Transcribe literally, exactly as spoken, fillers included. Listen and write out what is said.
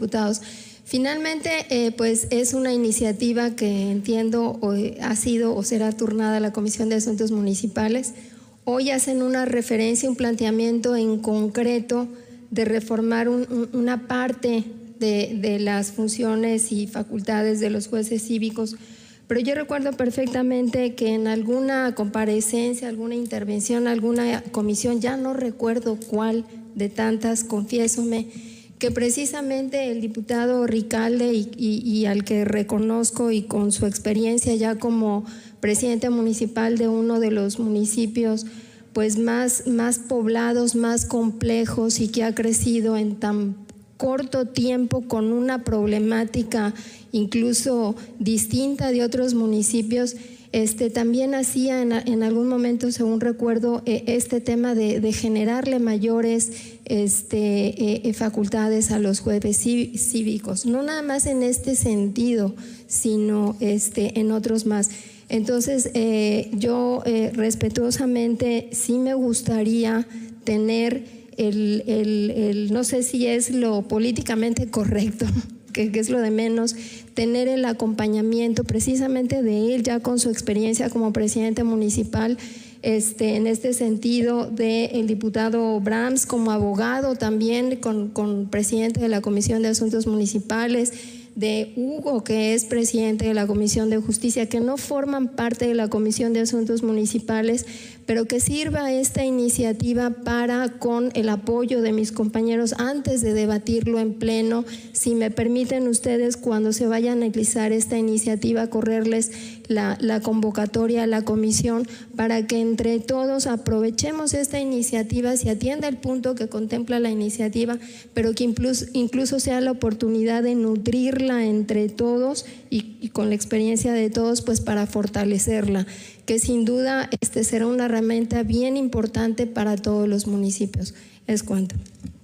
diputados. Finalmente, eh, pues es una iniciativa que entiendo hoy ha sido o será turnada a la Comisión de Asuntos Municipales. Hoy hacen una referencia, un planteamiento en concreto de reformar un, un, una parte de, de las funciones y facultades de los jueces cívicos. Pero yo recuerdo perfectamente que en alguna comparecencia, alguna intervención, alguna comisión, ya no recuerdo cuál de tantas, confiésome, que precisamente el diputado Ricalde y, y, y al que reconozco y con su experiencia ya como presidente municipal de uno de los municipios pues más, más poblados, más complejos y que ha crecido en tan corto tiempo con una problemática incluso distinta de otros municipios, este, también hacía en, en algún momento, según recuerdo, eh, este tema de, de generarle mayores este, eh, facultades a los jueces cívicos, no nada más en este sentido, sino este, en otros más. Entonces, eh, yo eh, respetuosamente sí me gustaría tener el, el, el, no sé si es lo políticamente correcto, que, que es lo de menos, tener el acompañamiento precisamente de él ya con su experiencia como presidente municipal, este, en este sentido del diputado Brahms como abogado también, con, con presidente de la Comisión de Asuntos Municipales, de Hugo, que es presidente de la Comisión de Justicia, que no forman parte de la Comisión de Asuntos Municipales, pero que sirva esta iniciativa para, con el apoyo de mis compañeros, antes de debatirlo en pleno, si me permiten ustedes, cuando se vaya a analizar esta iniciativa, correrles la, la convocatoria a la comisión para que entre todos aprovechemos esta iniciativa, se atienda el punto que contempla la iniciativa, pero que incluso, incluso sea la oportunidad de nutrirla entre todos y, y con la experiencia de todos, pues para fortalecerla, que sin duda este será una herramienta bien importante para todos los municipios. Es cuanto.